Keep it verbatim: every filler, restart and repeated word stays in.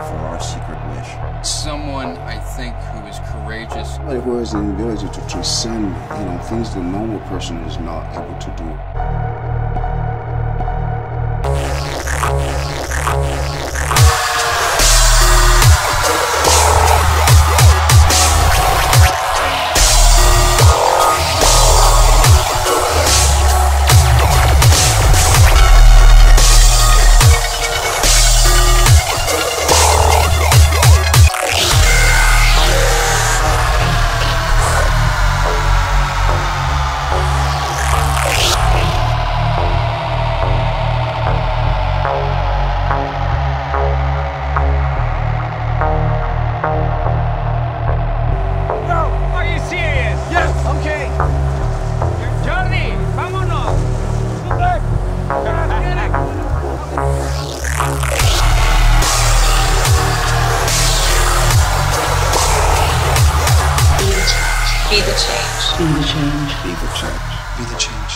for our secret wish. Someone, I think, who is courageous. Somebody who has the ability to transcend, you know, things the normal person is not able to do. Be the change. Be the change. Be the change. Be the change.